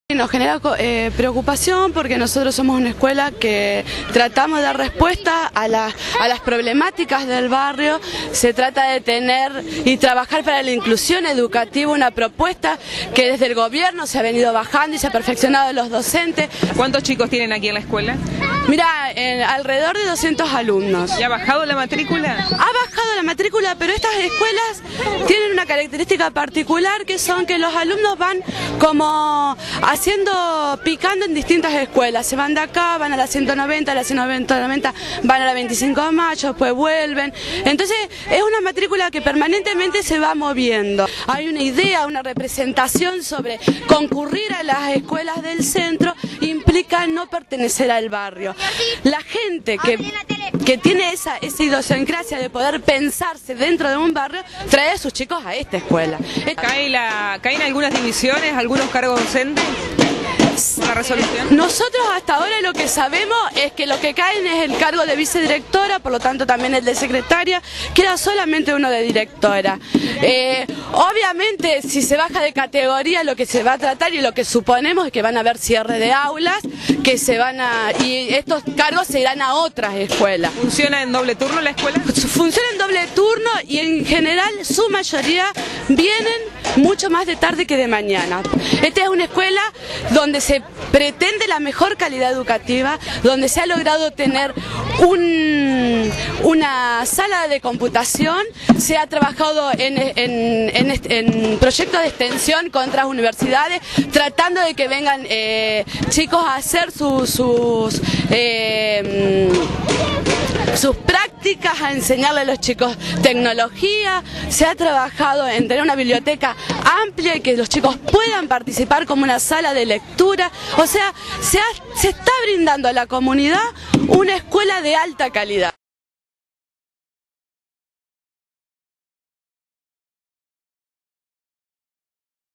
Nos genera preocupación porque nosotros somos una escuela que tratamos de dar respuesta a las problemáticas del barrio. Se trata de tener y trabajar para la inclusión educativa, una propuesta que desde el gobierno se ha venido bajando y se ha perfeccionado los docentes. ¿Cuántos chicos tienen aquí en la escuela? Mira, alrededor de 200 alumnos. ¿Y ha bajado la matrícula? Ha bajado la matrícula, pero estas escuelas tienen una característica particular, que son que los alumnos van como picando en distintas escuelas. Se van de acá, van a la 190, a la 190 van a la 25 de mayo, después vuelven. Entonces es una matrícula que permanentemente se va moviendo. Hay una idea, una representación sobre concurrir a las escuelas del centro implica no pertenecer al barrio. La gente que tiene esa idiosincrasia de poder pensarse dentro de un barrio trae a sus chicos a esta escuela. ¿Caen algunas divisiones, algunos cargos docentes? ¿La resolución? Nosotros hasta ahora lo que sabemos es que lo que caen es el cargo de vicedirectora, por lo tanto también el de secretaria, queda solamente uno de directora. Obviamente si se baja de categoría lo que se va a tratar y lo que suponemos es que van a haber cierre de aulas, y estos cargos se irán a otras escuelas. ¿Funciona en doble turno la escuela? Funciona en doble turno y en general su mayoría vienen mucho más de tarde que de mañana. Esta es una escuela donde se pretende la mejor calidad educativa, donde se ha logrado tener una sala de computación, se ha trabajado en proyectos de extensión con otras universidades, tratando de que vengan chicos a hacer sus prácticas, a enseñarle a los chicos tecnología. Se ha trabajado en tener una biblioteca amplia y que los chicos puedan participar como una sala de lectura. O sea, se está brindando a la comunidad una escuela de alta calidad.